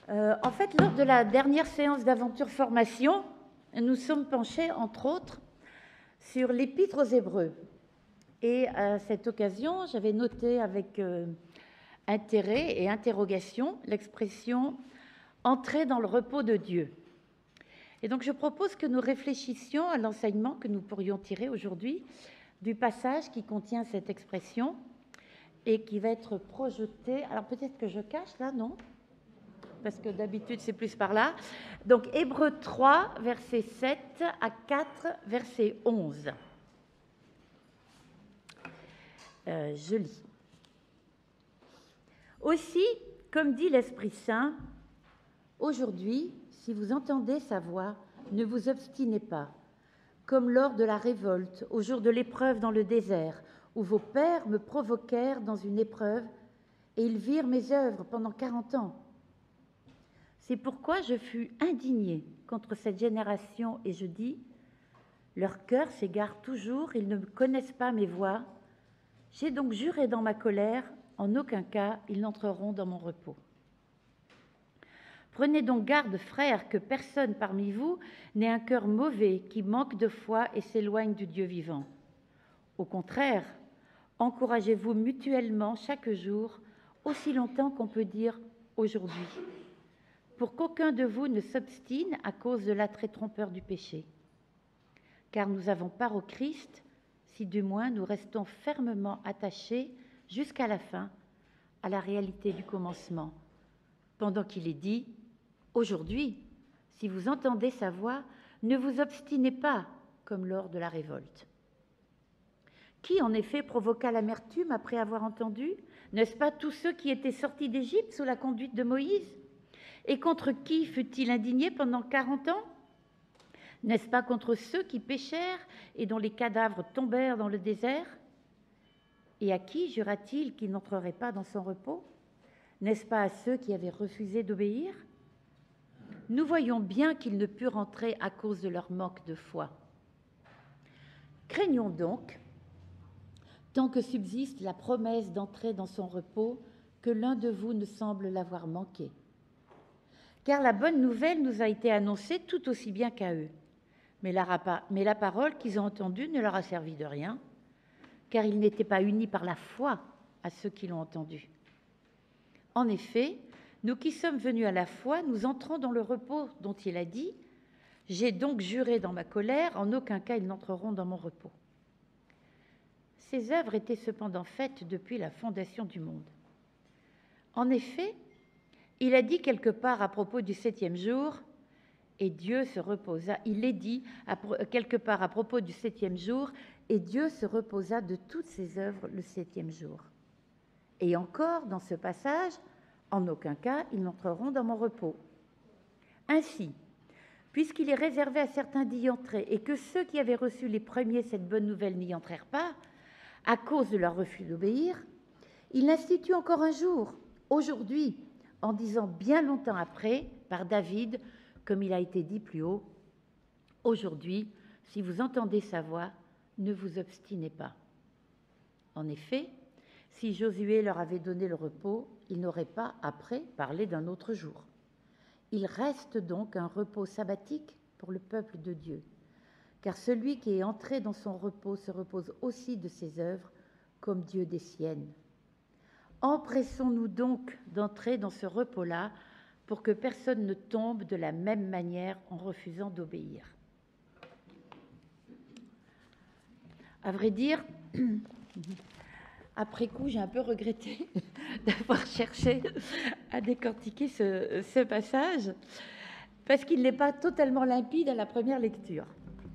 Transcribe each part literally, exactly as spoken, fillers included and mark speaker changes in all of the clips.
Speaker 1: Euh, en fait, lors de la dernière séance d'aventure formation, nous sommes penchés, entre autres, sur l'Épître aux Hébreux. Et à cette occasion, j'avais noté avec euh, intérêt et interrogation l'expression « entrer dans le repos de Dieu ». Et donc, je propose que nous réfléchissions à l'enseignement que nous pourrions tirer aujourd'hui du passage qui contient cette expression et qui va être projeté. Alors, peut-être que je cache là, non ? Parce que d'habitude, c'est plus par là. Donc, Hébreux trois, verset sept à quatre, verset onze. Euh, je lis. Aussi, comme dit l'Esprit Saint, aujourd'hui, si vous entendez sa voix, ne vous obstinez pas, comme lors de la révolte, au jour de l'épreuve dans le désert, où vos pères me provoquèrent dans une épreuve, et ils virent mes œuvres pendant quarante ans. C'est pourquoi je fus indigné contre cette génération, et je dis, leur cœur s'égare toujours, ils ne connaissent pas mes voies. J'ai donc juré dans ma colère, en aucun cas ils n'entreront dans mon repos. Prenez donc garde, frères, que personne parmi vous n'ait un cœur mauvais qui manque de foi et s'éloigne du Dieu vivant. Au contraire, encouragez-vous mutuellement chaque jour, aussi longtemps qu'on peut dire aujourd'hui, pour qu'aucun de vous ne s'obstine à cause de l'attrait trompeur du péché. Car nous avons part au Christ, si du moins nous restons fermement attachés jusqu'à la fin à la réalité du commencement, pendant qu'il est dit « Aujourd'hui, si vous entendez sa voix, ne vous obstinez pas comme lors de la révolte. » Qui en effet provoqua l'amertume après avoir entendu? N'est-ce pas tous ceux qui étaient sortis d'Égypte sous la conduite de Moïse? Et contre qui fut-il indigné pendant quarante ans? N'est-ce pas contre ceux qui péchèrent et dont les cadavres tombèrent dans le désert? Et à qui jura-t-il qu'il n'entrerait pas dans son repos? N'est-ce pas à ceux qui avaient refusé d'obéir? Nous voyons bien qu'ils ne purent entrer à cause de leur manque de foi. Craignons donc, tant que subsiste la promesse d'entrer dans son repos, que l'un de vous ne semble l'avoir manqué. Car la bonne nouvelle nous a été annoncée tout aussi bien qu'à eux. Mais la, mais la parole qu'ils ont entendue ne leur a servi de rien, car ils n'étaient pas unis par la foi à ceux qui l'ont entendue. En effet, nous qui sommes venus à la foi, nous entrons dans le repos dont il a dit « J'ai donc juré dans ma colère, en aucun cas ils n'entreront dans mon repos. » Ces œuvres étaient cependant faites depuis la fondation du monde. En effet, il a dit quelque part à propos du septième jour, et Dieu se reposa, il est dit à, quelque part à propos du septième jour, et Dieu se reposa de toutes ses œuvres le septième jour. Et encore, dans ce passage, en aucun cas, ils n'entreront dans mon repos. Ainsi, puisqu'il est réservé à certains d'y entrer, et que ceux qui avaient reçu les premiers cette bonne nouvelle n'y entrèrent pas, à cause de leur refus d'obéir, il institue encore un jour, aujourd'hui, en disant bien longtemps après, par David, comme il a été dit plus haut, « Aujourd'hui, si vous entendez sa voix, ne vous obstinez pas. » En effet, si Josué leur avait donné le repos, il n'aurait pas, après, parlé d'un autre jour. Il reste donc un repos sabbatique pour le peuple de Dieu, car celui qui est entré dans son repos se repose aussi de ses œuvres, comme Dieu des siennes. Empressons-nous donc d'entrer dans ce repos-là, pour que personne ne tombe de la même manière en refusant d'obéir. À vrai dire, après coup, j'ai un peu regretté d'avoir cherché à décortiquer ce, ce passage, parce qu'il n'est pas totalement limpide à la première lecture.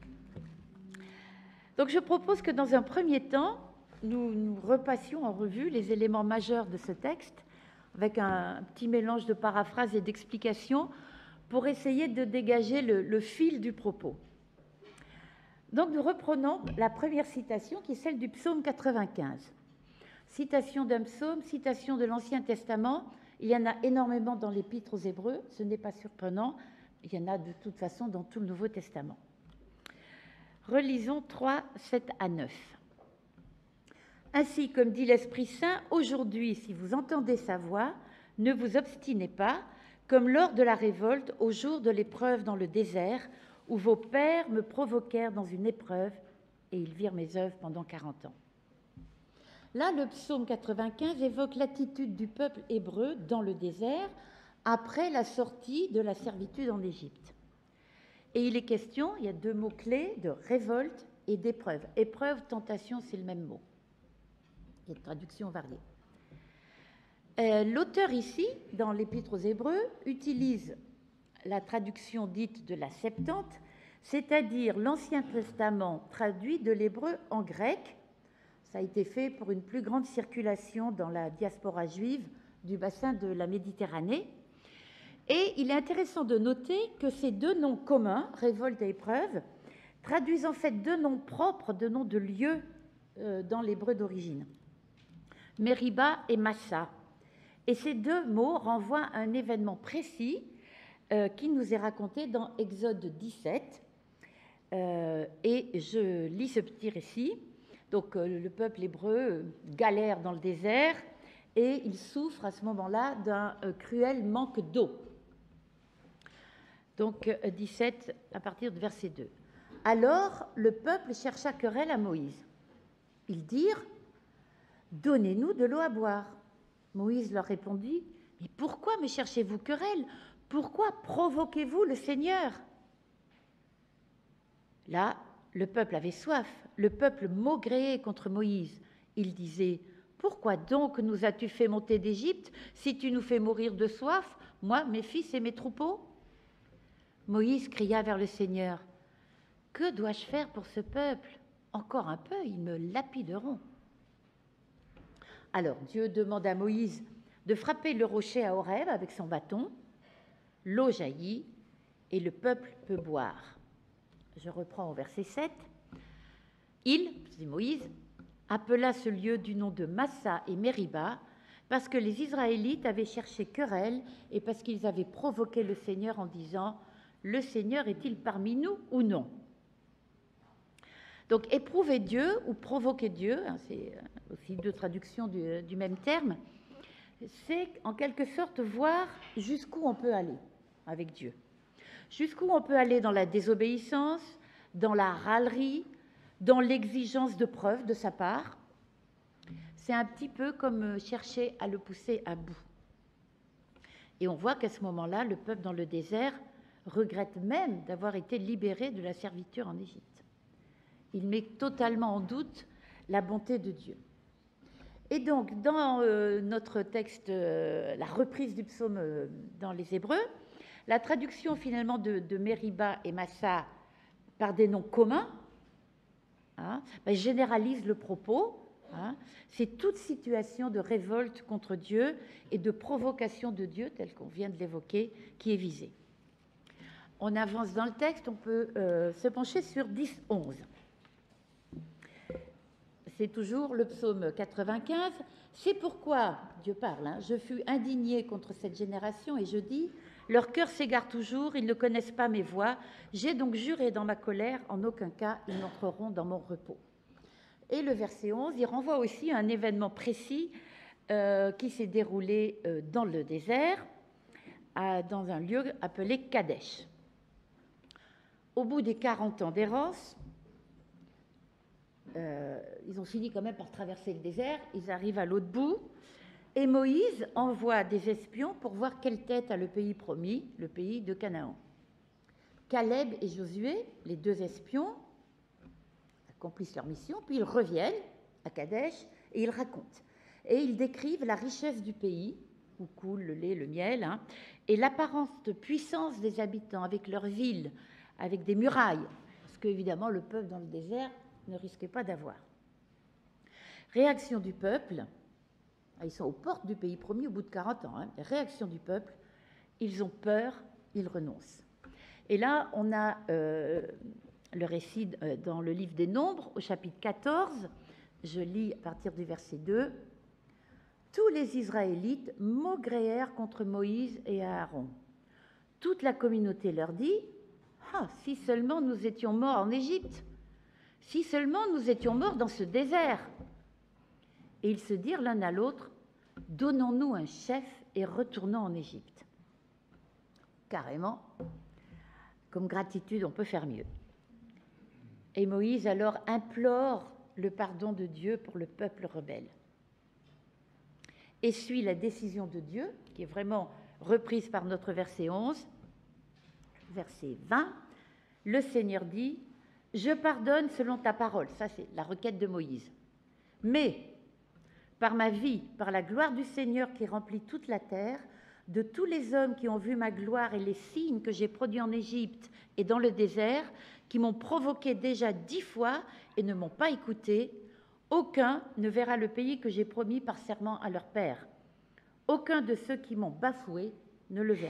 Speaker 1: Donc je propose que dans un premier temps, nous, nous repassions en revue les éléments majeurs de ce texte, avec un petit mélange de paraphrase et d'explications pour essayer de dégager le, le fil du propos. Donc nous reprenons la première citation qui est celle du psaume quatre-vingt-quinze. Citation d'un psaume, citation de l'Ancien Testament, il y en a énormément dans l'Épître aux Hébreux, ce n'est pas surprenant, il y en a de toute façon dans tout le Nouveau Testament. Relisons trois, sept à neuf. Ainsi, comme dit l'Esprit Saint, aujourd'hui, si vous entendez sa voix, ne vous obstinez pas, comme lors de la révolte, au jour de l'épreuve dans le désert, où vos pères me provoquèrent dans une épreuve, et ils virent mes œuvres pendant quarante ans. » Là, le psaume quatre-vingt-quinze évoque l'attitude du peuple hébreu dans le désert après la sortie de la servitude en Égypte. Et il est question, il y a deux mots-clés, de révolte et d'épreuve. Épreuve, tentation, c'est le même mot. Il y a des traductions variées. Euh, l'auteur ici, dans l'Épître aux Hébreux, utilise la traduction dite de la Septante, c'est-à-dire l'Ancien Testament traduit de l'hébreu en grec. Ça a été fait pour une plus grande circulation dans la diaspora juive du bassin de la Méditerranée. Et il est intéressant de noter que ces deux noms communs, révolte et épreuve, traduisent en fait deux noms propres, deux noms de lieux euh, dans l'hébreu d'origine. Meriba et Massa. Et ces deux mots renvoient à un événement précis euh, qui nous est raconté dans Exode dix-sept. Euh, et je lis ce petit récit. Donc euh, le peuple hébreu galère dans le désert et il souffre à ce moment-là d'un euh, cruel manque d'eau. Donc euh, dix-sept à partir de verset deux. Alors le peuple chercha querelle à Moïse. Ils dirent « Donnez-nous de l'eau à boire ». Moïse leur répondit « Mais pourquoi me cherchez-vous querelle? Pourquoi provoquez-vous le Seigneur ?» Là, le peuple avait soif. Le peuple maugréait contre Moïse. Il disait « Pourquoi donc nous as-tu fait monter d'Égypte si tu nous fais mourir de soif, moi, mes fils et mes troupeaux ?» Moïse cria vers le Seigneur « Que dois-je faire pour ce peuple? Encore un peu, ils me lapideront. » Alors Dieu demande à Moïse de frapper le rocher à Horeb avec son bâton. L'eau jaillit et le peuple peut boire. Je reprends au verset sept. Il, c'est Moïse, appela ce lieu du nom de Massa et Meriba parce que les Israélites avaient cherché querelle et parce qu'ils avaient provoqué le Seigneur en disant « Le Seigneur est-il parmi nous ou non ?» Donc, éprouver Dieu ou provoquer Dieu, hein, c'est aussi deux traductions du, du même terme, c'est en quelque sorte voir jusqu'où on peut aller avec Dieu. Jusqu'où on peut aller dans la désobéissance, dans la râlerie, dans l'exigence de preuves de sa part. C'est un petit peu comme chercher à le pousser à bout. Et on voit qu'à ce moment-là, le peuple dans le désert regrette même d'avoir été libéré de la servitude en Égypte. Il met totalement en doute la bonté de Dieu. Et donc, dans euh, notre texte, euh, la reprise du psaume euh, dans les Hébreux, la traduction finalement de, de Meriba et Massa par des noms communs hein, ben, généralise le propos. Hein, c'est toute situation de révolte contre Dieu et de provocation de Dieu, telle qu'on vient de l'évoquer, qui est visée. On avance dans le texte, on peut euh, se pencher sur dix onze. C'est toujours le psaume quatre-vingt-quinze. C'est pourquoi, Dieu parle, hein, je fus indigné contre cette génération et je dis, leur cœur s'égare toujours, ils ne connaissent pas mes voies. J'ai donc juré dans ma colère, en aucun cas ils n'entreront dans mon repos. Et le verset onze, il renvoie aussi à un événement précis euh, qui s'est déroulé euh, dans le désert, à, dans un lieu appelé Kadesh. Au bout des quarante ans d'errance, Euh, ils ont fini quand même par traverser le désert, ils arrivent à l'autre bout, et Moïse envoie des espions pour voir quelle tête a le pays promis, le pays de Canaan. Caleb et Josué, les deux espions, accomplissent leur mission, puis ils reviennent à Kadesh et ils racontent. Et ils décrivent la richesse du pays, où coule le lait, le miel, hein, et l'apparente puissance des habitants avec leurs villes, avec des murailles, parce qu'évidemment le peuple dans le désert ne risquait pas d'avoir. Réaction du peuple, ils sont aux portes du pays promis au bout de quarante ans, hein, réaction du peuple, ils ont peur, ils renoncent. Et là, on a euh, le récit euh, dans le livre des Nombres, au chapitre quatorze, je lis à partir du verset deux, « Tous les Israélites maugréèrent contre Moïse et Aaron. Toute la communauté leur dit, « Ah, si seulement nous étions morts en Égypte, si seulement nous étions morts dans ce désert. » Et ils se dirent l'un à l'autre, « Donnons-nous un chef et retournons en Égypte. » carrément. Comme gratitude, on peut faire mieux. Et Moïse alors implore le pardon de Dieu pour le peuple rebelle. Et suit la décision de Dieu, qui est vraiment reprise par notre verset onze, verset vingt. Le Seigneur dit, « Je pardonne selon ta parole ». Ça, c'est la requête de Moïse. « Mais, par ma vie, par la gloire du Seigneur qui remplit toute la terre, de tous les hommes qui ont vu ma gloire et les signes que j'ai produits en Égypte et dans le désert, qui m'ont provoqué déjà dix fois et ne m'ont pas écouté, aucun ne verra le pays que j'ai promis par serment à leur père. Aucun de ceux qui m'ont bafoué ne le verra. »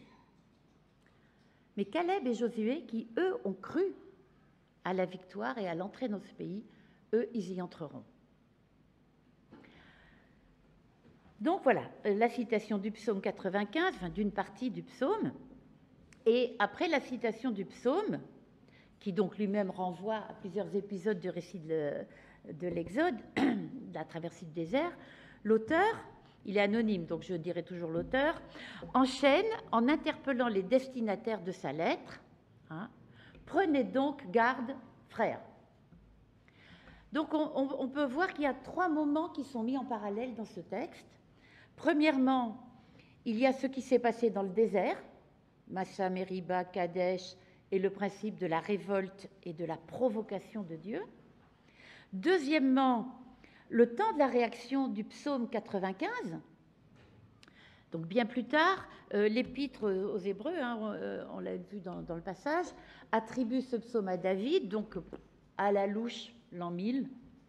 Speaker 1: Mais Caleb et Josué, qui eux ont cru à la victoire et à l'entrée dans ce pays, eux, ils y entreront. Donc voilà, la citation du psaume quatre-vingt-quinze, enfin d'une partie du psaume, et après la citation du psaume, qui donc lui-même renvoie à plusieurs épisodes du récit de, de l'Exode, de la traversée du désert, l'auteur, il est anonyme, donc je dirai toujours l'auteur, enchaîne en interpellant les destinataires de sa lettre, hein, « Prenez donc garde, frères ». Donc on, on, on peut voir qu'il y a trois moments qui sont mis en parallèle dans ce texte. Premièrement, il y a ce qui s'est passé dans le désert, Massa, Meriba, Kadesh, et le principe de la révolte et de la provocation de Dieu. Deuxièmement, le temps de la réaction du psaume quatre-vingt-quinze. Donc bien plus tard, euh, l'épître aux Hébreux, hein, on, on l'a vu dans, dans le passage, attribue ce psaume à David, donc à la louche, l'an mille.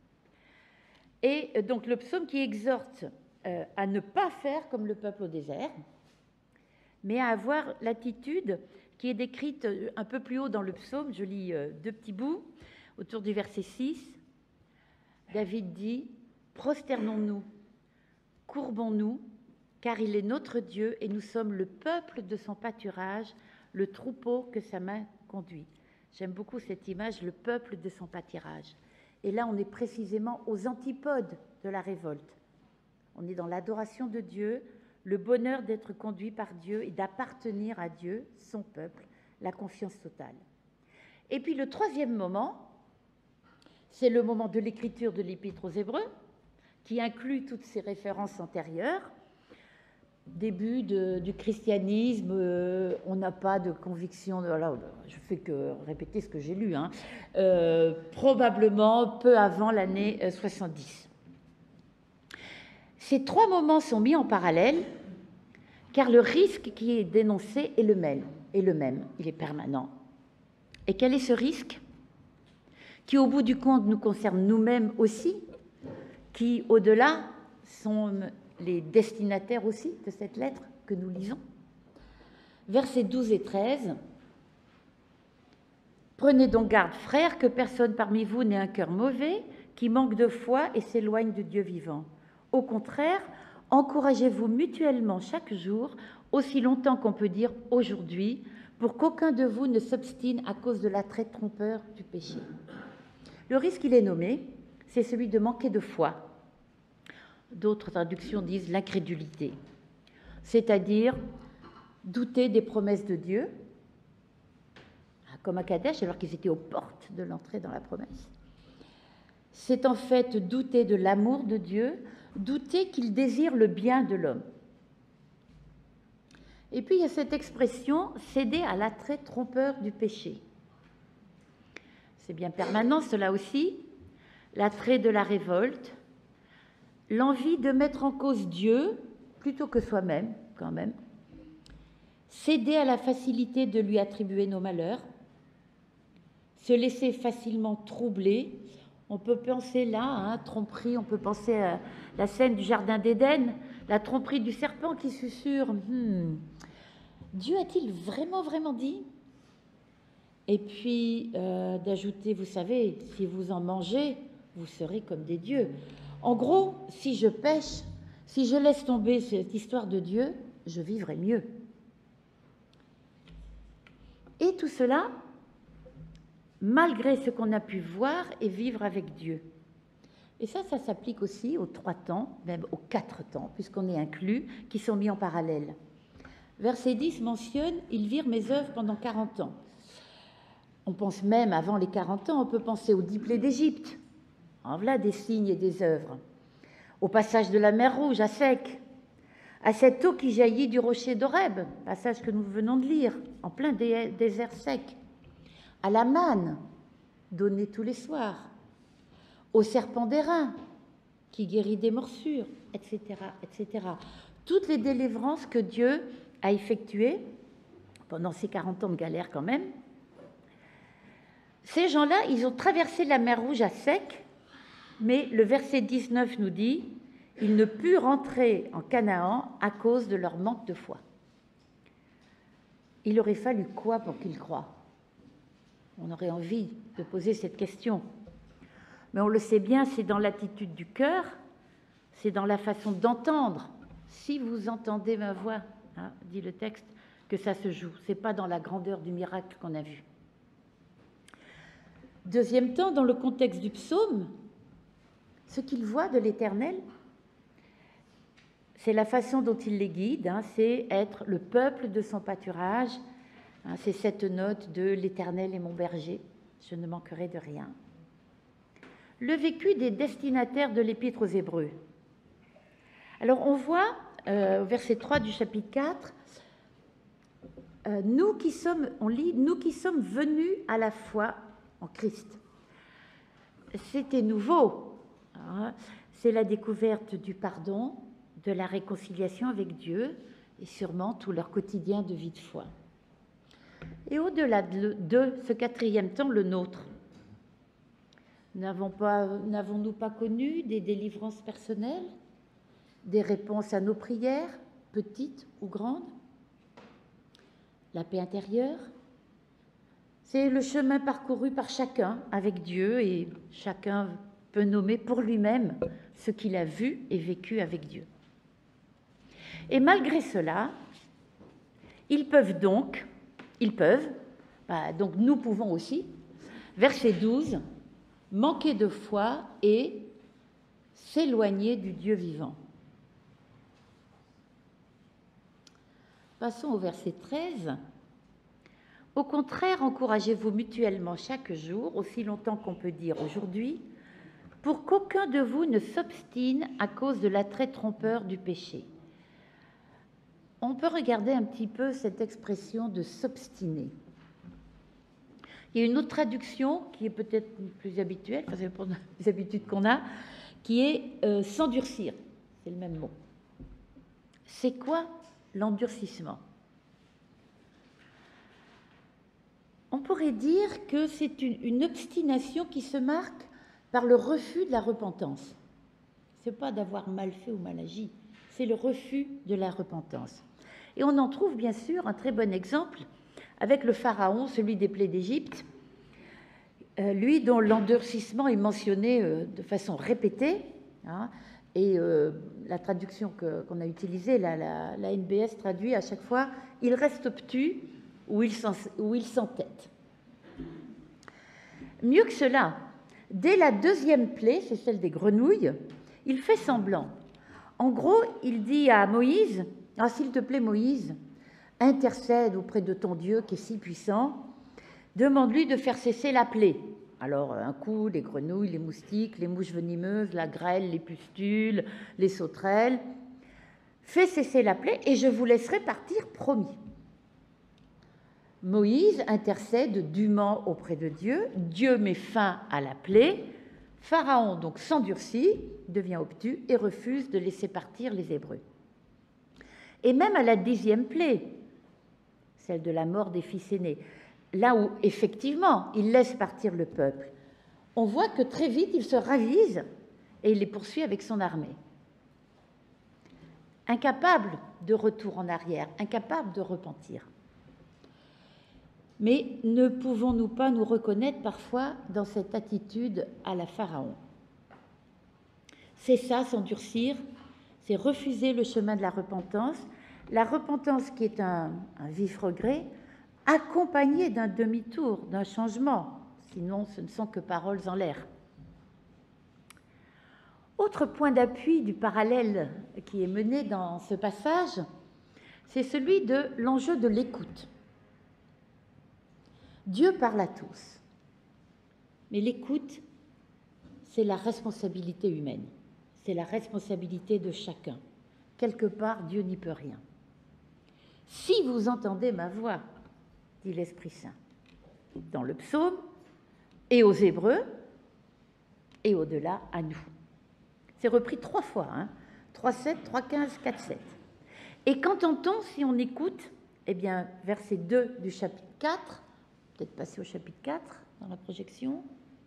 Speaker 1: Et donc le psaume qui exhorte euh, à ne pas faire comme le peuple au désert, mais à avoir l'attitude qui est décrite un peu plus haut dans le psaume. Je lis euh, deux petits bouts, autour du verset six. David dit, « Prosternons-nous, courbons-nous, car il est notre Dieu et nous sommes le peuple de son pâturage, le troupeau que sa main conduit. » J'aime beaucoup cette image, le peuple de son pâturage. Et là, on est précisément aux antipodes de la révolte. On est dans l'adoration de Dieu, le bonheur d'être conduit par Dieu et d'appartenir à Dieu, son peuple, la confiance totale. Et puis le troisième moment, c'est le moment de l'écriture de l'Épître aux Hébreux, qui inclut toutes ces références antérieures. Début de, du christianisme, euh, on n'a pas de conviction, de, voilà, je fais que répéter ce que j'ai lu, hein, euh, probablement peu avant l'année soixante-dix. Ces trois moments sont mis en parallèle, car le risque qui est dénoncé est le même, est le même, il est permanent. Et quel est ce risque? Qui, au bout du compte, nous concerne nous-mêmes aussi, qui, au-delà, sont les destinataires aussi de cette lettre que nous lisons. Versets douze et treize. « Prenez donc garde, frères, que personne parmi vous n'ait un cœur mauvais, qui manque de foi et s'éloigne du Dieu vivant. Au contraire, encouragez-vous mutuellement chaque jour, aussi longtemps qu'on peut dire aujourd'hui, pour qu'aucun de vous ne s'obstine à cause de l'attrait trompeur du péché. » Le risque, il est nommé, c'est celui de manquer de foi. D'autres traductions disent l'incrédulité, c'est-à-dire douter des promesses de Dieu, comme à Kadesh, alors qu'ils étaient aux portes de l'entrée dans la promesse. C'est en fait douter de l'amour de Dieu, douter qu'il désire le bien de l'homme. Et puis il y a cette expression, céder à l'attrait trompeur du péché. C'est bien permanent, cela aussi, l'attrait de la révolte, l'envie de mettre en cause Dieu plutôt que soi-même, quand même, céder à la facilité de lui attribuer nos malheurs, se laisser facilement troubler. On peut penser là, hein, tromperie, on peut penser à la scène du Jardin d'Éden, la tromperie du serpent qui susurre hmm, « Dieu a-t-il vraiment, vraiment dit ?» Et puis euh, d'ajouter, vous savez, si vous en mangez, vous serez comme des dieux. En gros, si je pêche, si je laisse tomber cette histoire de Dieu, je vivrai mieux. Et tout cela, malgré ce qu'on a pu voir et vivre avec Dieu. Et ça, ça s'applique aussi aux trois temps, même aux quatre temps, puisqu'on est inclus, qui sont mis en parallèle. Verset dix mentionne « Ils virent mes œuvres pendant quarante ans ». On pense même, avant les quarante ans, on peut penser aux dix plaies d'Égypte. En voilà des signes et des œuvres. Au passage de la mer Rouge, à sec, à cette eau qui jaillit du rocher d'Horeb, passage que nous venons de lire, en plein dé désert sec, à la manne, donnée tous les soirs, au serpent d'airain, qui guérit des morsures, et cetera, et cetera. Toutes les délivrances que Dieu a effectuées pendant ces quarante ans de galère quand même. Ces gens-là, ils ont traversé la mer Rouge à sec, mais le verset dix-neuf nous dit « Ils ne purent rentrer en Canaan à cause de leur manque de foi ». Il aurait fallu quoi pour qu'ils croient? On aurait envie de poser cette question. Mais on le sait bien, c'est dans l'attitude du cœur, c'est dans la façon d'entendre. Si vous entendez ma voix, hein, dit le texte, que ça se joue. Ce n'est pas dans la grandeur du miracle qu'on a vu. Deuxième temps, dans le contexte du psaume, ce qu'il voit de l'Éternel, c'est la façon dont il les guide, hein, c'est être le peuple de son pâturage, hein, c'est cette note de « l'Éternel est mon berger, je ne manquerai de rien ». Le vécu des destinataires de l'Épître aux Hébreux. Alors on voit, euh, au verset trois du chapitre quatre, euh, nous qui sommes, on lit, nous qui sommes venus à la foi en Christ. C'était nouveau, hein, c'est la découverte du pardon, de la réconciliation avec Dieu et sûrement tout leur quotidien de vie de foi. Et au-delà de, de ce quatrième temps, le nôtre. N'avons pas, n'avons-nous pas connu des délivrances personnelles, des réponses à nos prières, petites ou grandes? La paix intérieure, c'est le chemin parcouru par chacun avec Dieu et chacun peut nommer pour lui-même ce qu'il a vu et vécu avec Dieu. Et malgré cela, ils peuvent donc, ils peuvent, bah donc nous pouvons aussi, verset douze, manquer de foi et s'éloigner du Dieu vivant. Passons au verset treize. Au contraire, encouragez-vous mutuellement chaque jour, aussi longtemps qu'on peut dire aujourd'hui, pour qu'aucun de vous ne s'obstine à cause de l'attrait trompeur du péché. On peut regarder un petit peu cette expression de s'obstiner. Il y a une autre traduction qui est peut-être plus habituelle, parce que pour les habitudes qu'on a, qui est euh, s'endurcir. C'est le même mot. C'est quoi l'endurcissement? On pourrait dire que c'est une, une obstination qui se marque par le refus de la repentance. Ce n'est pas d'avoir mal fait ou mal agi, c'est le refus de la repentance. Et on en trouve bien sûr un très bon exemple avec le Pharaon, celui des plaies d'Égypte, euh, lui dont l'endurcissement est mentionné euh, de façon répétée, hein, et euh, la traduction que, qu'on a utilisée, la, la, la N B S traduit à chaque fois « il reste obtus » ou il s'entête. Mieux que cela, dès la deuxième plaie, c'est celle des grenouilles, il fait semblant. En gros, il dit à Moïse, ah, s'il te plaît Moïse, intercède auprès de ton Dieu qui est si puissant, demande-lui de faire cesser la plaie. Alors, un coup, les grenouilles, les moustiques, les mouches venimeuses, la grêle, les pustules, les sauterelles. Fais cesser la plaie et je vous laisserai partir, promis. Moïse intercède dûment auprès de Dieu, Dieu met fin à la plaie, Pharaon donc s'endurcit, devient obtus et refuse de laisser partir les Hébreux. Et même à la dixième plaie, celle de la mort des fils aînés, là où effectivement il laisse partir le peuple, on voit que très vite il se ravise et il les poursuit avec son armée. Incapable de retour en arrière, incapable de repentir. Mais ne pouvons-nous pas nous reconnaître parfois dans cette attitude à la Pharaon? C'est ça, s'endurcir, c'est refuser le chemin de la repentance, la repentance qui est un, un vif regret, accompagné d'un demi-tour, d'un changement, sinon ce ne sont que paroles en l'air. Autre point d'appui du parallèle qui est mené dans ce passage, c'est celui de l'enjeu de l'écoute. Dieu parle à tous, mais l'écoute, c'est la responsabilité humaine, c'est la responsabilité de chacun. Quelque part, Dieu n'y peut rien. Si vous entendez ma voix, dit l'Esprit Saint, dans le psaume, et aux Hébreux, et au-delà à nous. C'est repris trois fois, hein, trois sept, trois quinze, quatre sept. Et qu'entend-on si on écoute? Eh bien, verset deux du chapitre quatre, peut-être passer au chapitre quatre dans la projection,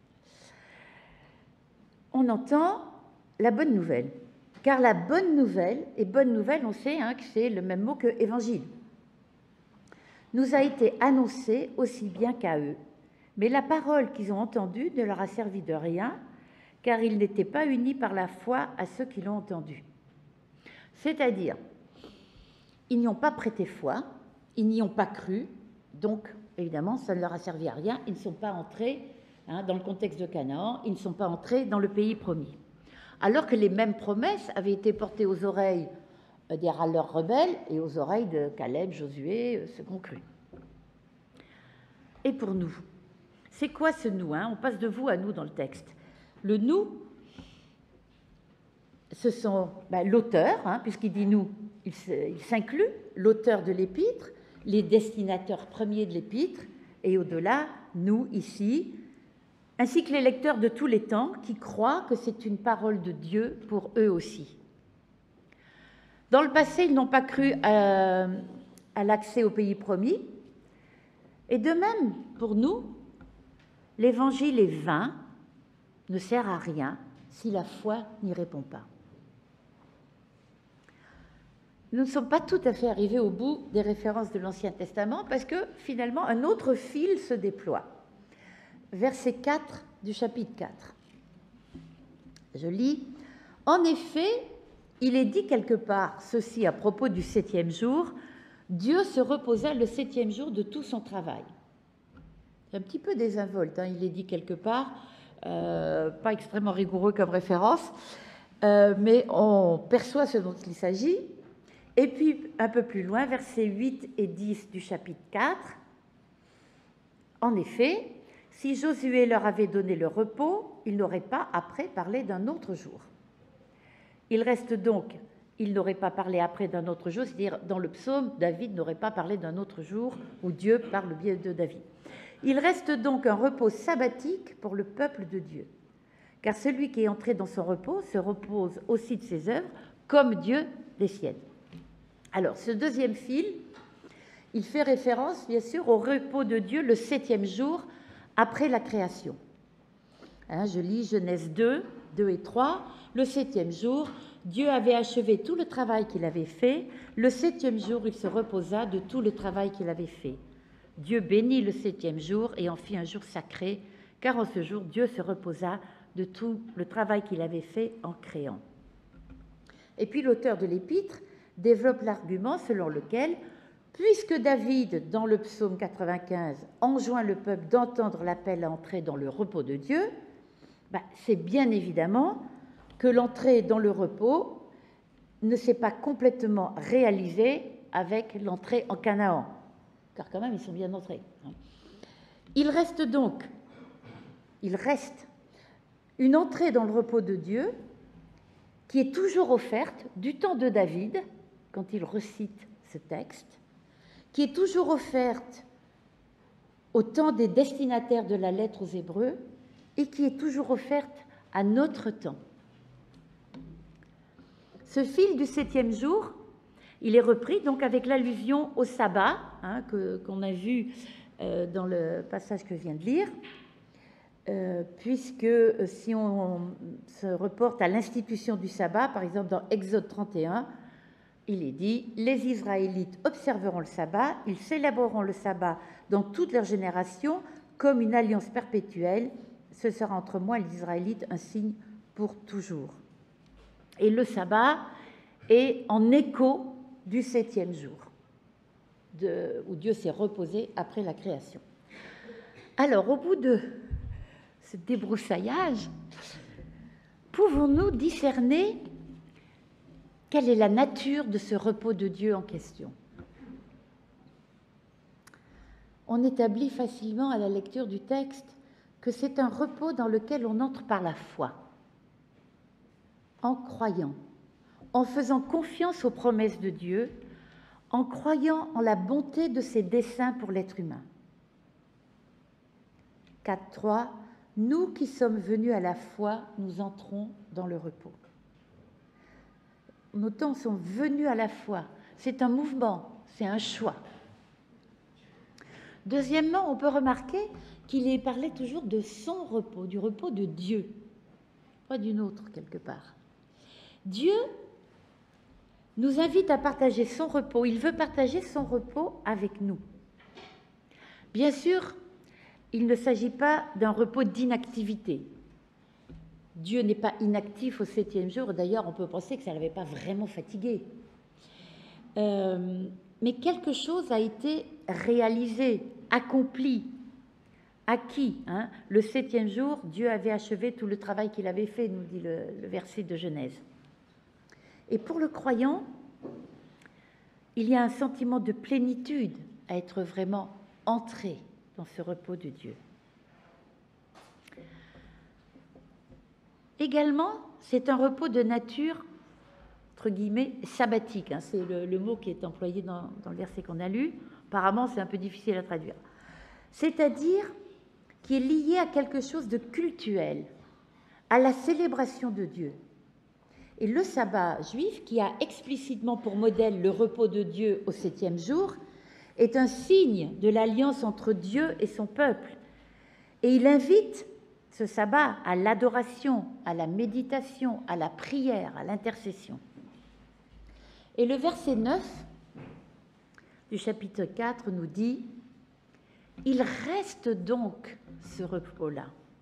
Speaker 1: on entend la bonne nouvelle. Car la bonne nouvelle, et bonne nouvelle, on sait hein, que c'est le même mot que évangile, nous a été annoncée aussi bien qu'à eux. Mais la parole qu'ils ont entendue ne leur a servi de rien, car ils n'étaient pas unis par la foi à ceux qui l'ont entendue. C'est-à-dire, ils n'y ont pas prêté foi, ils n'y ont pas cru, donc évidemment, ça ne leur a servi à rien, ils ne sont pas entrés, hein, dans le contexte de Canaan, ils ne sont pas entrés dans le pays promis. Alors que les mêmes promesses avaient été portées aux oreilles des râleurs rebelles et aux oreilles de Caleb, Josué, ceux qui ont cru. Et pour nous, c'est quoi ce nous hein? On passe de vous à nous dans le texte. Le nous, ce sont ben, l'auteur, hein, puisqu'il dit nous, il s'inclut, l'auteur de l'épître, les destinataires premiers de l'épître, et au-delà, nous, ici, ainsi que les lecteurs de tous les temps qui croient que c'est une parole de Dieu pour eux aussi. Dans le passé, ils n'ont pas cru à, à l'accès au pays promis, et de même, pour nous, l'évangile est vain, ne sert à rien si la foi n'y répond pas. Nous ne sommes pas tout à fait arrivés au bout des références de l'Ancien Testament parce que finalement un autre fil se déploie. Verset quatre du chapitre quatre. Je lis. En effet, il est dit quelque part ceci à propos du septième jour, Dieu se reposa le septième jour de tout son travail. C'est un petit peu désinvolte, hein, il est dit quelque part, euh, pas extrêmement rigoureux comme référence, euh, mais on perçoit ce dont il s'agit. Et puis, un peu plus loin, versets huit et dix du chapitre quatre, en effet, si Josué leur avait donné le repos, il n'aurait pas après parlé d'un autre jour. Il reste donc, il n'aurait pas parlé après d'un autre jour, c'est-à-dire dans le psaume, David n'aurait pas parlé d'un autre jour où Dieu parle bien de David. Il reste donc un repos sabbatique pour le peuple de Dieu, car celui qui est entré dans son repos se repose aussi de ses œuvres, comme Dieu des siennes. Alors, ce deuxième fil, il fait référence, bien sûr, au repos de Dieu le septième jour après la création. Hein, je lis Genèse deux, deux et trois. Le septième jour, Dieu avait achevé tout le travail qu'il avait fait. Le septième jour, il se reposa de tout le travail qu'il avait fait. Dieu bénit le septième jour et en fit un jour sacré, car en ce jour, Dieu se reposa de tout le travail qu'il avait fait en créant. Et puis l'auteur de l'épître développe l'argument selon lequel, puisque David, dans le psaume quatre-vingt-quinze, enjoint le peuple d'entendre l'appel à entrer dans le repos de Dieu, ben, c'est bien évidemment que l'entrée dans le repos ne s'est pas complètement réalisée avec l'entrée en Canaan, car quand même ils sont bien entrés. Il reste donc, il reste une entrée dans le repos de Dieu qui est toujours offerte du temps de David, quand il recite ce texte, qui est toujours offerte au temps des destinataires de la lettre aux Hébreux et qui est toujours offerte à notre temps. Ce fil du septième jour, il est repris donc avec l'allusion au sabbat, hein, que, qu'on a vu euh, dans le passage que je viens de lire, euh, puisque euh, si on, on se reporte à l'institution du sabbat, par exemple dans Exode trente et un, il est dit « Les Israélites observeront le sabbat, ils célébreront le sabbat dans toutes leurs générations comme une alliance perpétuelle. Ce sera entre moi et les Israélites un signe pour toujours. » Et le sabbat est en écho du septième jour, de, où Dieu s'est reposé après la création. Alors, au bout de ce débroussaillage, pouvons-nous discerner quelle est la nature de ce repos de Dieu en question? on établit facilement à la lecture du texte que c'est un repos dans lequel on entre par la foi, en croyant, en faisant confiance aux promesses de Dieu, en croyant en la bonté de ses desseins pour l'être humain. quatre trois, nous qui sommes venus à la foi, nous entrons dans le repos. Nos temps sont venus à la foi. C'est un mouvement, c'est un choix. Deuxièmement, on peut remarquer qu'il est parlé toujours de son repos, du repos de Dieu, pas d'une autre quelque part. Dieu nous invite à partager son repos. Il veut partager son repos avec nous. Bien sûr, il ne s'agit pas d'un repos d'inactivité. Dieu n'est pas inactif au septième jour. D'ailleurs, on peut penser que ça ne l'avait pas vraiment fatigué. Euh, mais quelque chose a été réalisé, accompli, acquis. Hein. Le septième jour, Dieu avait achevé tout le travail qu'il avait fait, nous dit le, le verset de Genèse. Et pour le croyant, il y a un sentiment de plénitude à être vraiment entré dans ce repos de Dieu. Également, c'est un repos de nature, entre guillemets, sabbatique. Hein, c'est le, le mot qui est employé dans, dans le verset qu'on a lu. Apparemment, c'est un peu difficile à traduire. C'est-à-dire qui est lié à quelque chose de cultuel, à la célébration de Dieu. Et le sabbat juif, qui a explicitement pour modèle le repos de Dieu au septième jour, est un signe de l'alliance entre Dieu et son peuple. Et il invite ce sabbat à l'adoration, à la méditation, à la prière, à l'intercession. Et le verset neuf du chapitre quatre nous dit « Il reste donc ce repos-là. »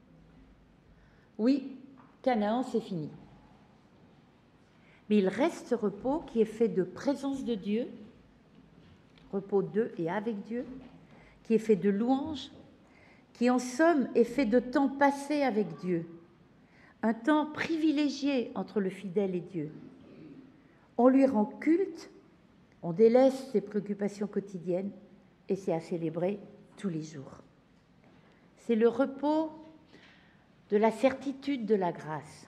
Speaker 1: Oui, Canaan, c'est fini. Mais il reste ce repos qui est fait de présence de Dieu, repos de et avec Dieu, qui est fait de louanges, qui en somme est fait de temps passé avec Dieu, un temps privilégié entre le fidèle et Dieu. On lui rend culte, on délaisse ses préoccupations quotidiennes et c'est à célébrer tous les jours. C'est le repos de la certitude de la grâce.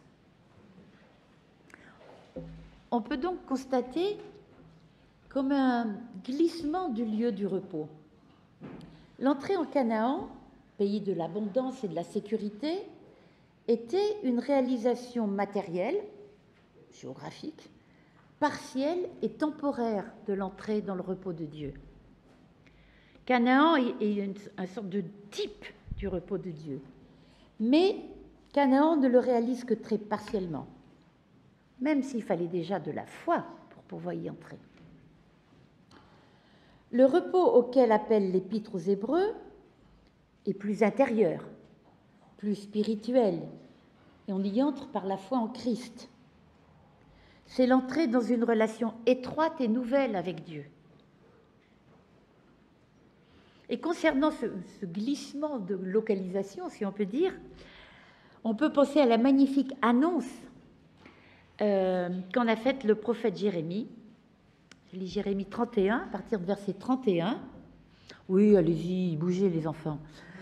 Speaker 1: On peut donc constater comme un glissement du lieu du repos. L'entrée en Canaan, pays de l'abondance et de la sécurité, était une réalisation matérielle, géographique, partielle et temporaire de l'entrée dans le repos de Dieu. Canaan est une, une sorte de type du repos de Dieu, mais Canaan ne le réalise que très partiellement, même s'il fallait déjà de la foi pour pouvoir y entrer. Le repos auquel appelle l'Épître aux Hébreux est plus intérieur, plus spirituel, et on y entre par la foi en Christ. C'est l'entrée dans une relation étroite et nouvelle avec Dieu. Et concernant ce, ce glissement de localisation, si on peut dire, on peut penser à la magnifique annonce euh, qu'en a faite le prophète Jérémie. Je lis Jérémie trente et un, à partir de verset trente et un. Oui, allez-y, bougez les enfants.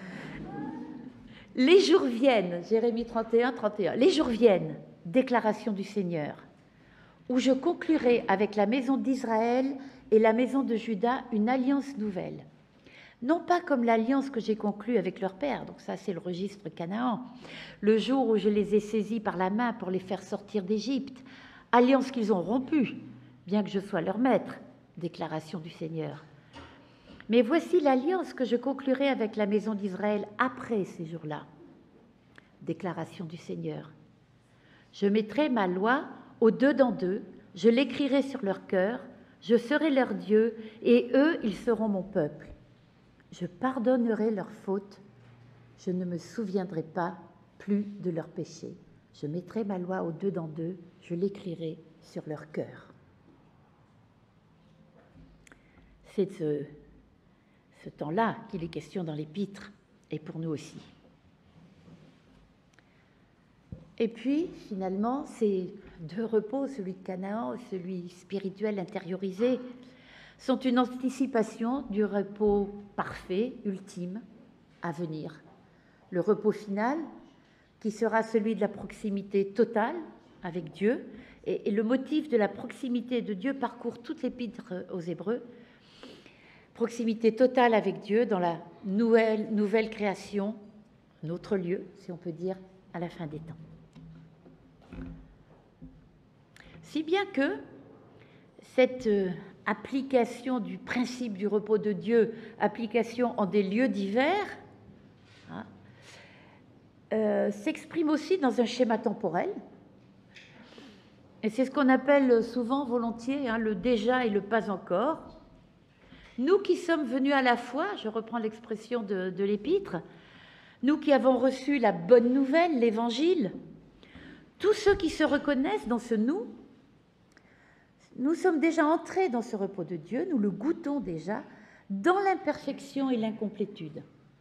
Speaker 1: Les jours viennent, Jérémie trente et un, trente et un. Les jours viennent, déclaration du Seigneur, où je conclurai avec la maison d'Israël et la maison de Juda une alliance nouvelle. Non pas comme l'alliance que j'ai conclue avec leur père, donc ça c'est le registre Canaan, le jour où je les ai saisis par la main pour les faire sortir d'Égypte, alliance qu'ils ont rompue, bien que je sois leur maître, déclaration du Seigneur. Mais voici l'alliance que je conclurai avec la maison d'Israël après ces jours-là, déclaration du Seigneur. Je mettrai ma loi au dedans d'eux, je l'écrirai sur leur cœur, je serai leur Dieu, et eux, ils seront mon peuple. Je pardonnerai leurs fautes, je ne me souviendrai pas plus de leurs péchés. Je mettrai ma loi au dedans d'eux, je l'écrirai sur leur cœur. C'est de ce, ce temps-là qu'il est question dans l'Épître, et pour nous aussi. Et puis, finalement, ces deux repos, celui de Canaan, celui spirituel intériorisé, sont une anticipation du repos parfait, ultime, à venir. Le repos final, qui sera celui de la proximité totale avec Dieu, et, et le motif de la proximité de Dieu parcourt toute l'épître aux Hébreux. Proximité totale avec Dieu dans la nouvelle, nouvelle création, notre lieu, si on peut dire, à la fin des temps. Si bien que cette application du principe du repos de Dieu, application en des lieux divers, hein, euh, s'exprime aussi dans un schéma temporel. Et c'est ce qu'on appelle souvent volontiers hein, le déjà et le pas encore. Nous qui sommes venus à la foi, je reprends l'expression de, de l'Épître, nous qui avons reçu la bonne nouvelle, l'Évangile, tous ceux qui se reconnaissent dans ce nous, nous sommes déjà entrés dans ce repos de Dieu, nous le goûtons déjà, dans l'imperfection et l'incomplétude.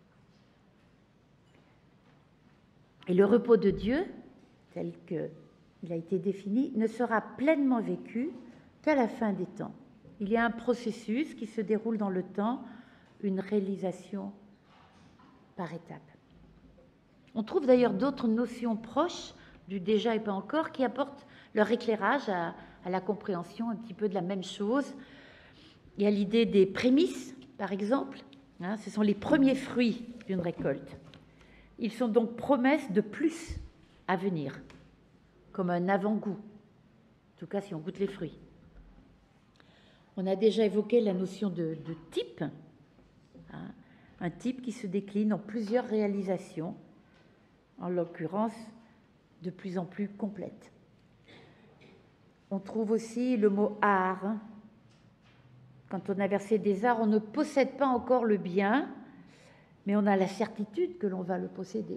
Speaker 1: Et le repos de Dieu, tel qu'il a été défini, ne sera pleinement vécu qu'à la fin des temps. Il y a un processus qui se déroule dans le temps, une réalisation par étapes. On trouve d'ailleurs d'autres notions proches du déjà et pas encore qui apportent leur éclairage à, à la compréhension un petit peu de la même chose. Il y a l'idée des prémices, par exemple. Hein, ce sont les premiers fruits d'une récolte. Ils sont donc promesses de plus à venir, comme un avant-goût, en tout cas si on goûte les fruits. On a déjà évoqué la notion de, de type, hein, un type qui se décline en plusieurs réalisations, en l'occurrence de plus en plus complètes. On trouve aussi le mot art. Quand on a versé des arts, on ne possède pas encore le bien, mais on a la certitude que l'on va le posséder.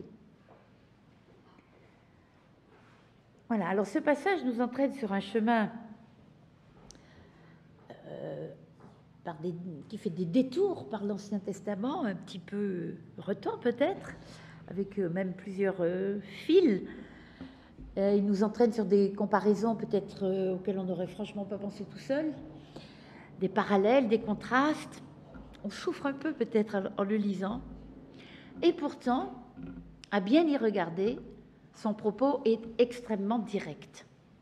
Speaker 1: Voilà, alors ce passage nous entraîne sur un chemin euh, par des, qui fait des détours par l'Ancien Testament, un petit peu retors peut-être, avec même plusieurs euh, fils. Euh, il nous entraîne sur des comparaisons peut-être euh, auxquelles on n'aurait franchement pas pensé tout seul, des parallèles, des contrastes. On souffre un peu peut-être en le lisant. Et pourtant, à bien y regarder, son propos est extrêmement direct.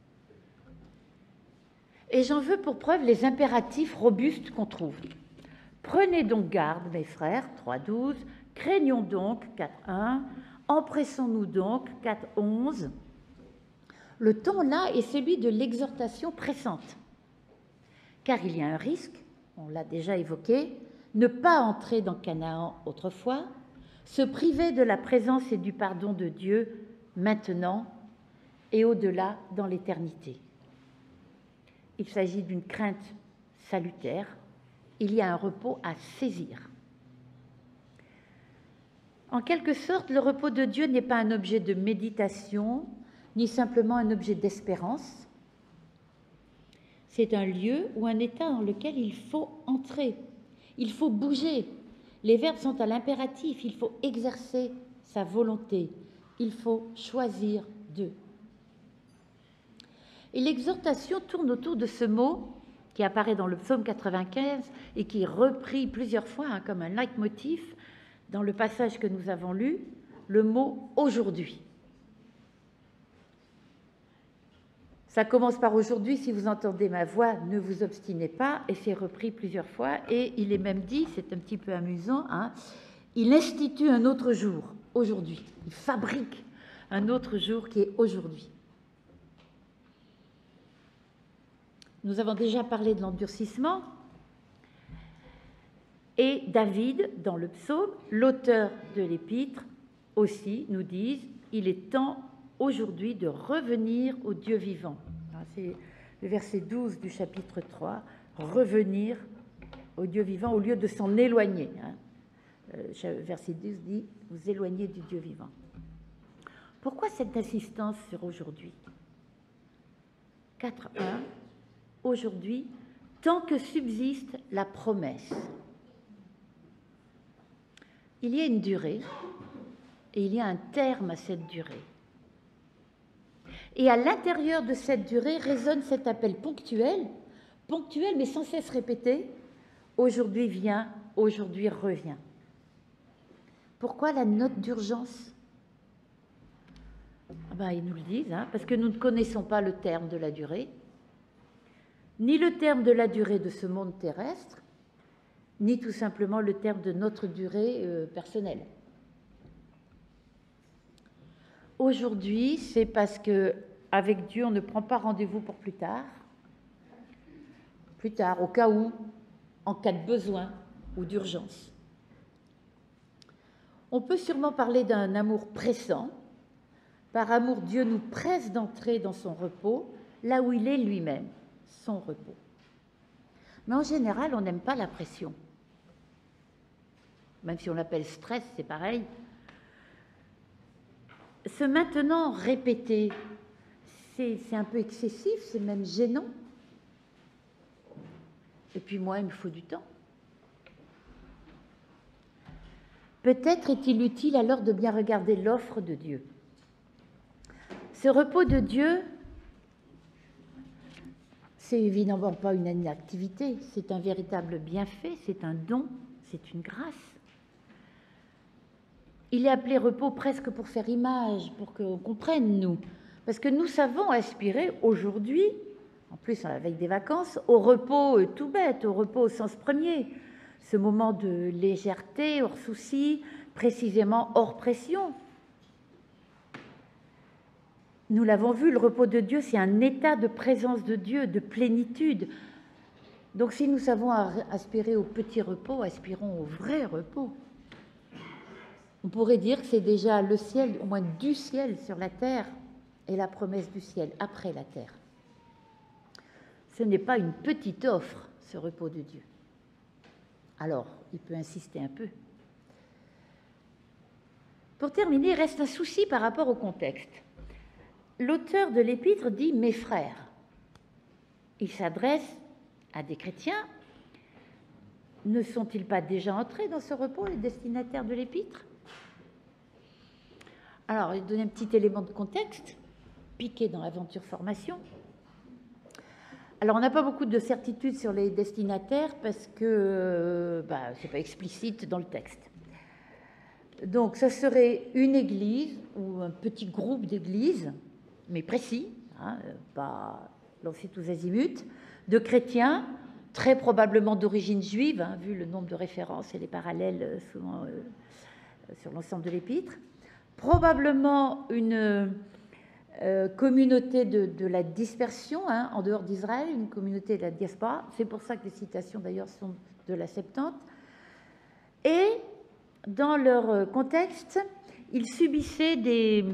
Speaker 1: Et j'en veux pour preuve les impératifs robustes qu'on trouve. Prenez donc garde, mes frères, trois douze, craignons donc, quatre un, empressons-nous donc, quatre onze. Le ton là est celui de l'exhortation pressante, car il y a un risque, on l'a déjà évoqué, ne pas entrer dans Canaan autrefois, se priver de la présence et du pardon de Dieu maintenant et au-delà dans l'éternité. Il s'agit d'une crainte salutaire, il y a un repos à saisir. En quelque sorte, le repos de Dieu n'est pas un objet de méditation, ni simplement un objet d'espérance. C'est un lieu ou un état dans lequel il faut entrer, il faut bouger. Les verbes sont à l'impératif, il faut exercer sa volonté, il faut choisir d'eux. Et l'exhortation tourne autour de ce mot qui apparaît dans le psaume quatre-vingt-quinze et qui est repris plusieurs fois hein, comme un leitmotiv dans le passage que nous avons lu, le mot « aujourd'hui ». Ça commence par « aujourd'hui, si vous entendez ma voix, ne vous obstinez pas » et c'est repris plusieurs fois et il est même dit, c'est un petit peu amusant, hein, il institue un autre jour, aujourd'hui. Il fabrique un autre jour qui est aujourd'hui. Nous avons déjà parlé de l'endurcissement et David, dans le psaume, l'auteur de l'épître, aussi nous disent « Il est temps aujourd'hui de revenir au Dieu vivant ». C'est le verset douze du chapitre trois, « Revenir au Dieu vivant au lieu de s'en éloigner ». Euh, verset douze dit « Vous éloignez du Dieu vivant ». Pourquoi cette insistance sur aujourd'hui? quatre un, aujourd'hui, tant que subsiste la promesse. Il y a une durée et il y a un terme à cette durée. Et à l'intérieur de cette durée résonne cet appel ponctuel, ponctuel mais sans cesse répété, Aujourd'hui vient, aujourd'hui revient. Pourquoi la note d'urgence? Ah ben, ils nous le disent, hein, parce que nous ne connaissons pas le terme de la durée, ni le terme de la durée de ce monde terrestre, ni tout simplement le terme de notre durée euh, personnelle. Aujourd'hui, c'est parce que avec Dieu, on ne prend pas rendez-vous pour plus tard, plus tard, au cas où, en cas de besoin ou d'urgence. On peut sûrement parler d'un amour pressant. Par amour, Dieu nous presse d'entrer dans son repos, là où il est lui-même, son repos. Mais en général, on n'aime pas la pression. Même si on l'appelle stress, c'est pareil. Ce maintenant répété, c'est un peu excessif, c'est même gênant. Et puis moi, il me faut du temps. Peut-être est-il utile alors de bien regarder l'offre de Dieu. Ce repos de Dieu, c'est évidemment pas une inactivité, c'est un véritable bienfait, c'est un don, c'est une grâce. Il est appelé repos presque pour faire image, pour qu'on comprenne, nous. Parce que nous savons aspirer aujourd'hui, en plus à la veille des vacances, au repos tout bête, au repos au sens premier. Ce moment de légèreté, hors souci, précisément hors pression. Nous l'avons vu, le repos de Dieu, c'est un état de présence de Dieu, de plénitude. Donc si nous savons aspirer au petit repos, aspirons au vrai repos. On pourrait dire que c'est déjà le ciel, au moins du ciel sur la terre, et la promesse du ciel après la terre. Ce n'est pas une petite offre, ce repos de Dieu. Alors, il peut insister un peu. Pour terminer, il reste un souci par rapport au contexte. L'auteur de l'épître dit « mes frères ». Il s'adresse à des chrétiens. Ne sont-ils pas déjà entrés dans ce repos, les destinataires de l'épître? Alors, il donne un petit élément de contexte, piqué dans l'aventure formation. Alors, on n'a pas beaucoup de certitudes sur les destinataires parce que bah, ce n'est pas explicite dans le texte. Donc, ça serait une église ou un petit groupe d'églises, mais précis, hein, pas lancé tous azimuts, de chrétiens, très probablement d'origine juive, hein, vu le nombre de références et les parallèles souvent euh, sur l'ensemble de l'épître, probablement une euh, communauté de, de la dispersion, hein, en dehors d'Israël, une communauté de la diaspora, c'est pour ça que les citations d'ailleurs sont de la Septante, et dans leur contexte, ils subissaient des,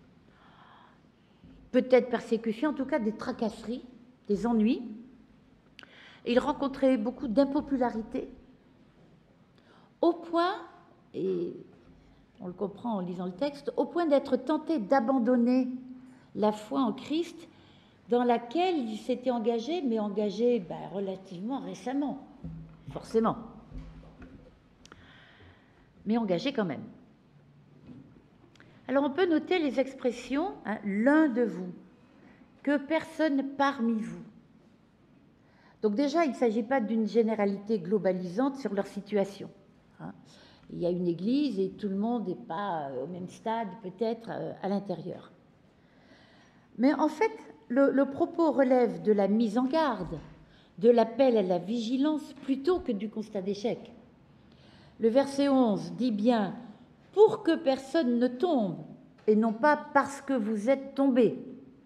Speaker 1: peut-être persécutions, en tout cas des tracasseries, des ennuis. Ils rencontraient beaucoup d'impopularité, au point, et on le comprend en lisant le texte, au point d'être tentés d'abandonner la foi en Christ dans laquelle ils s'étaient engagés, mais engagés ben, relativement récemment, forcément. Mais engagés quand même. Alors on peut noter les expressions hein, « l'un de vous »,« que personne parmi vous ». Donc déjà, il ne s'agit pas d'une généralité globalisante sur leur situation. Hein. Il y a une église et tout le monde n'est pas au même stade peut-être à l'intérieur. Mais en fait, le, le propos relève de la mise en garde, de l'appel à la vigilance plutôt que du constat d'échec. Le verset onze dit bien « pour que personne ne tombe » et non pas « parce que vous êtes tombés ».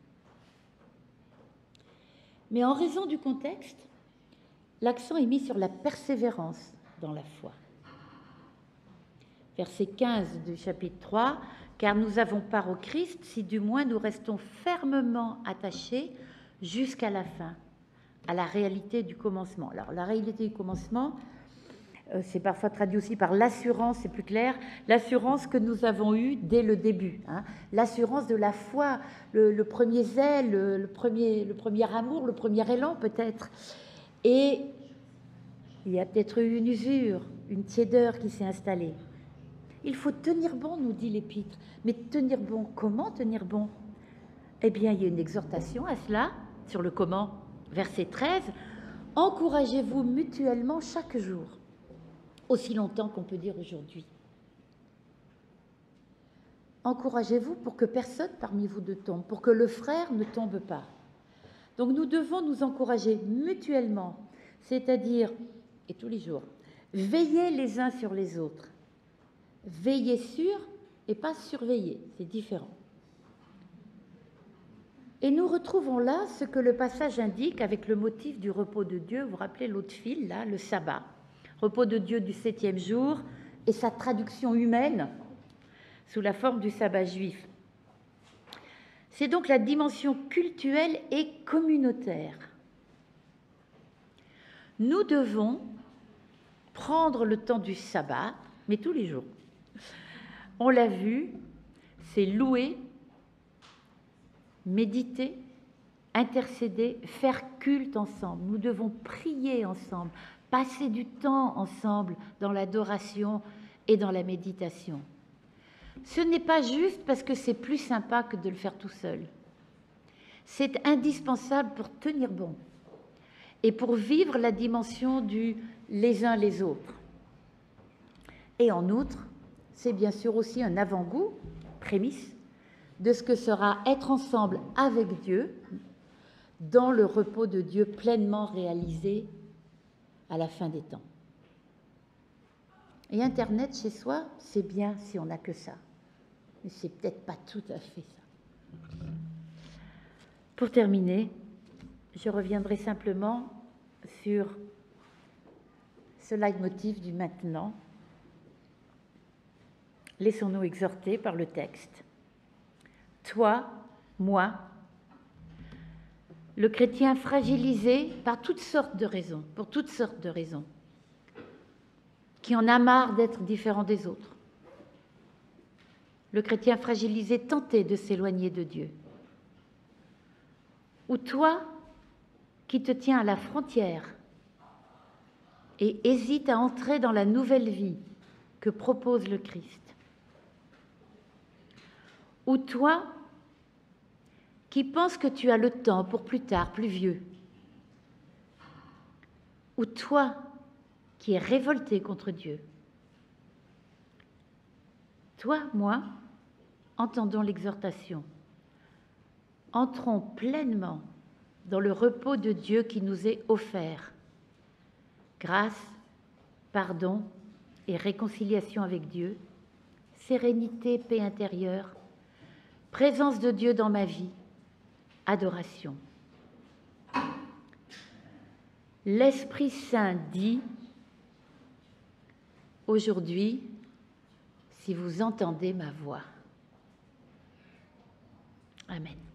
Speaker 1: Mais en raison du contexte, l'accent est mis sur la persévérance dans la foi. Verset quinze du chapitre trois, « Car nous avons part au Christ, si du moins nous restons fermement attachés jusqu'à la fin, à la réalité du commencement. » Alors, la réalité du commencement, euh, c'est parfois traduit aussi par l'assurance, c'est plus clair, l'assurance que nous avons eue dès le début, hein, l'assurance de la foi, le, le premier zèle, le, le, premier, le premier amour, le premier élan peut-être. Et il y a peut-être eu une usure, une tiédeur qui s'est installée. Il faut tenir bon, nous dit l'Épître. Mais tenir bon, comment tenir bon? Eh bien, il y a une exhortation à cela, sur le comment, verset treize. Encouragez-vous mutuellement chaque jour, aussi longtemps qu'on peut dire aujourd'hui. Encouragez-vous pour que personne parmi vous ne tombe, pour que le frère ne tombe pas. Donc nous devons nous encourager mutuellement, c'est-à-dire, et tous les jours, veiller les uns sur les autres. Veiller sur et pas surveiller, c'est différent. Et nous retrouvons là ce que le passage indique avec le motif du repos de Dieu. Vous vous rappelez l'autre fil, là, le sabbat. Repos de Dieu du septième jour et sa traduction humaine sous la forme du sabbat juif. C'est donc la dimension cultuelle et communautaire. Nous devons prendre le temps du sabbat, mais tous les jours. On l'a vu, c'est louer, méditer, intercéder, faire culte ensemble. Nous devons prier ensemble, passer du temps ensemble dans l'adoration et dans la méditation. Ce n'est pas juste parce que c'est plus sympa que de le faire tout seul. C'est indispensable pour tenir bon et pour vivre la dimension du les uns les autres. Et en outre, c'est bien sûr aussi un avant-goût, prémisse, de ce que sera être ensemble avec Dieu dans le repos de Dieu pleinement réalisé à la fin des temps. Et Internet chez soi, c'est bien si on n'a que ça. Mais c'est peut-être pas tout à fait ça. Pour terminer, je reviendrai simplement sur ce leitmotiv du maintenant. Laissons-nous exhorter par le texte. Toi, moi, le chrétien fragilisé par toutes sortes de raisons, pour toutes sortes de raisons, qui en a marre d'être différent des autres. Le chrétien fragilisé tenté de s'éloigner de Dieu. Ou toi, qui te tiens à la frontière et hésite à entrer dans la nouvelle vie que propose le Christ. Ou toi, qui penses que tu as le temps pour plus tard, plus vieux. Ou toi, qui es révolté contre Dieu. Toi, moi, entendons l'exhortation. Entrons pleinement dans le repos de Dieu qui nous est offert. Grâce, pardon et réconciliation avec Dieu, sérénité, paix intérieure, présence de Dieu dans ma vie, adoration. L'Esprit Saint dit, aujourd'hui, si vous entendez ma voix. Amen.